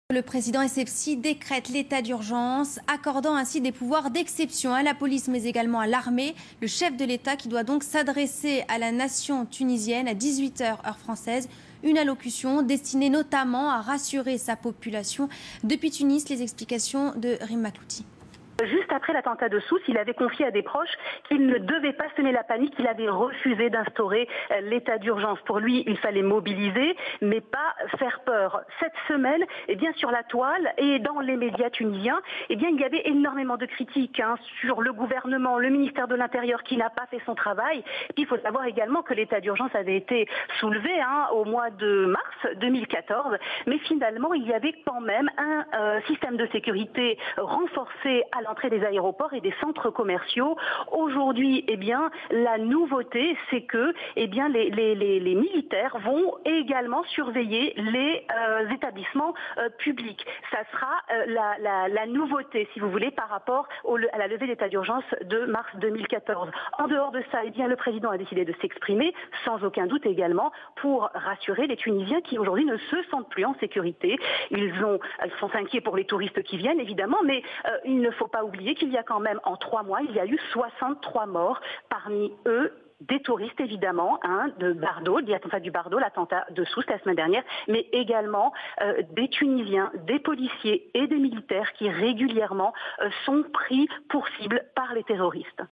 Le président Essebsi décrète l'état d'urgence, accordant ainsi des pouvoirs d'exception à la police mais également à l'armée. Le chef de l'État qui doit donc s'adresser à la nation tunisienne à 18 h heure française. Une allocution destinée notamment à rassurer sa population. Depuis Tunis, les explications de Rim Maklouti. Juste après l'attentat de Sousse, il avait confié à des proches qu'il ne devait pas semer la panique, qu'il avait refusé d'instaurer l'état d'urgence. Pour lui, il fallait mobiliser, mais pas faire peur. Cette semaine, sur la toile et dans les médias tunisiens, il y avait énormément de critiques sur le gouvernement, le ministère de l'Intérieur qui n'a pas fait son travail. Puis il faut savoir également que l'état d'urgence avait été soulevé au mois de mars 2014, mais finalement, il y avait quand même un système de sécurité renforcé à l'entrée des aéroports et des centres commerciaux. Aujourd'hui, la nouveauté, c'est que les militaires vont également surveiller les établissements publics. Ça sera la nouveauté, si vous voulez, par rapport à la levée d'état d'urgence de mars 2014. En dehors de ça, le président a décidé de s'exprimer, sans aucun doute également, pour rassurer les Tunisiens qui aujourd'hui ne se sentent plus en sécurité. Ils sont inquiets pour les touristes qui viennent, évidemment, mais il ne faut pas oublier qu'il y a quand même, en 3 mois, il y a eu 63 morts, parmi eux des touristes évidemment, de Bardo, du Bardo, l'attentat de Sousse la semaine dernière, mais également des Tunisiens, des policiers et des militaires qui régulièrement sont pris pour cible par les terroristes.